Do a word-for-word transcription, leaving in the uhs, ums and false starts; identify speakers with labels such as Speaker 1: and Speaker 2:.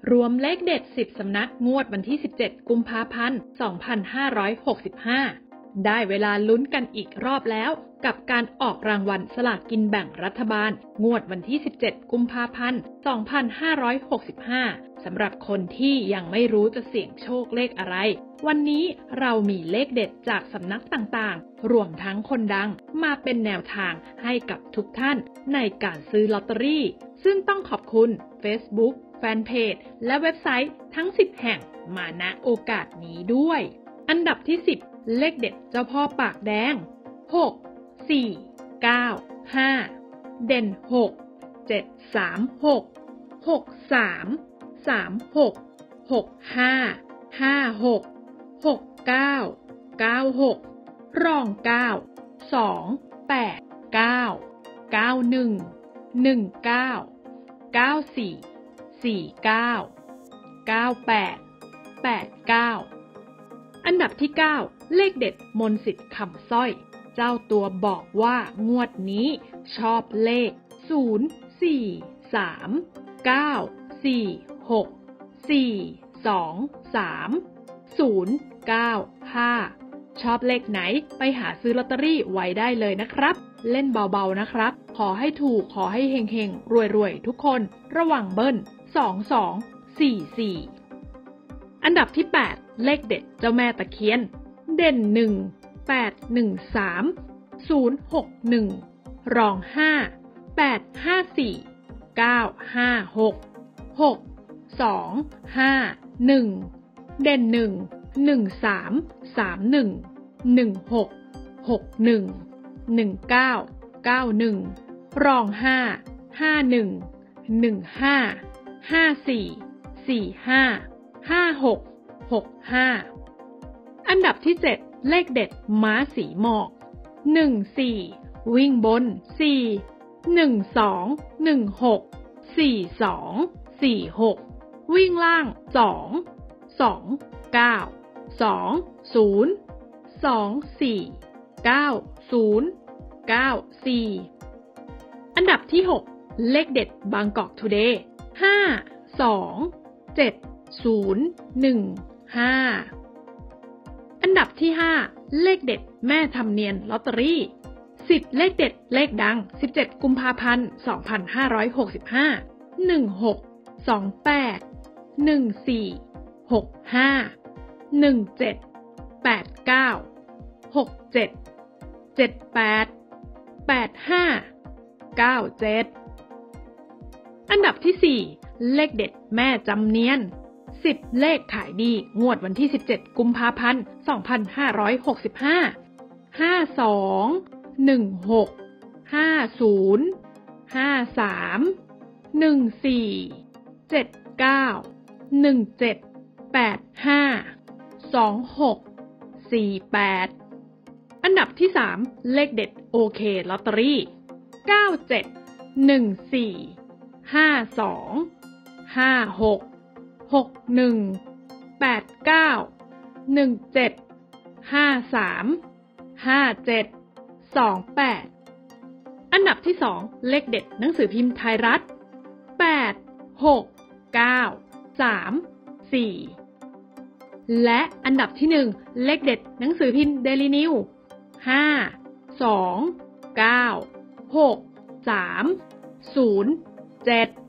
Speaker 1: รวมเลขเด็ดสิบสำนักงวดวันที่สิบเจ็ดกุมภาพันธ์สองพันห้าร้อยหกสิบห้าได้เวลาลุ้นกันอีกรอบแล้วกับการออกรางวัลสลากกินแบ่งรัฐบาลงวดวันที่สิบเจ็ดกุมภาพันธ์สองพันห้าร้อยหกสิบห้าสำหรับคนที่ยังไม่รู้จะเสี่ยงโชคเลขอะไรวันนี้เรามีเลขเด็ดจากสำนักต่างๆรวมทั้งคนดังมาเป็นแนวทางให้กับทุกท่านในการซื้อลอตเตอรี่ซึ่งต้องขอบคุณ Facebook แฟนเพจและเว็บไซต์ทั้งสิบแห่งมาณโอกาสนี้ด้วยอันดับที่สิบเลขเด็ดเจ้าพ่อปากแดงหก สี่ เก้า ห้าเด่นหก เจ็ด สาม หก หก สาม สาม หก หก ห้า ห้า หก หก เก้า เก้า หกรองเก้า สอง แปด เก้า เก้า หนึ่ง หนึ่ง เก้า เก้า สี่ สี่ เก้า เก้า แปด แปด เก้าอันดับที่เก้าเลขเด็ดมนต์สิทธิ์คำสร้อยเจ้าตัวบอกว่างวดนี้ชอบเลขศูนย์ สี่ สาม เก้า สี่ หก สี่ สอง สาม ศูนย์ เก้า ห้าชอบเลขไหนไปหาซื้อลอตเตอรี่ไว้ได้เลยนะครับเล่นเบาๆนะครับขอให้ถูกขอให้เฮงๆรวยๆทุกคนระวังเบิ้ลสอง สอง สี่ สี่อันดับที่แปดเลขเด็ดเจ้าแม่ตะเคียนเด่นหนึ่ง แปด หนึ่ง สาม ศูนย์ หก หนึ่งรองห้า แปด ห้า สี่ เก้า ห้า หก หก สอง ห้า หนึ่งเด่นหนึ่ง หนึ่ง สาม สาม หนึ่ง หนึ่ง หก หก หนึ่ง หนึ่ง เก้า เก้า หนึ่งรองห้า ห้า หนึ่ง หนึ่ง ห้า ห้า สี่ สี่ ห้า ห้า หก หก ห้าอันดับที่เจ็ดเลขเด็ดม้าสีหมอกหนึ่ง สี่ วิ่งบน สี่ หนึ่ง สอง หนึ่ง หก สี่ สอง สี่ หกวิ่งล่าง สอง สอง เก้า สอง ศูนย์ สอง สี่ เก้า ศูนย์ เก้า สี่อันดับที่หกเลขเด็ดบางกอกทูเดย์ห้า สอง เจ็ด ศูนย์ หนึ่ง ห้าอันดับที่ห้าเลขเด็ดแม่ทำเนียนลอตเตอรี่สิบเลขเด็ดเลขดังสิบเจ็ดกุมภาพันธ์สองพันห้าร้อยหกสิบห้า หนึ่ง หก สอง แปด หนึ่ง สี่ หก ห้า หนึ่ง เจ็ด แปด เก้า หก เจ็ด เจ็ด แปด แปด ห้า เก้า เจ็ดอันดับที่สี่เลขเด็ดแม่จำเนียนสิบเลขขายดีงวดวันที่สิบเจ็ดกุมภาพันธ์สองพันห้าร้อยหกสิบห้า ห้า สอง หนึ่ง หก ห้า ศูนย์ ห้า สาม หนึ่ง สี่ เจ็ด เก้า หนึ่ง เจ็ด แปด ห้า สอง หก สี่ แปดอันดับที่สามเลขเด็ดโอเคลอตเตอรี่เก้า เจ็ด หนึ่ง สี่ ห้า สอง ห้า หก หก หนึ่ง แปด เก้า หนึ่ง เจ็ด ห้า สาม ห้า เจ็ด สอง แปดอันดับที่สองเลขเด็ดหนังสือพิมพ์ไทยรัฐแปด หก เก้า สาม สี่และอันดับที่หนึ่งเลขเด็ดหนังสือพิมพ์เดลินิวห้า สอง เก้า หก สาม ศูนย์ เจ็ด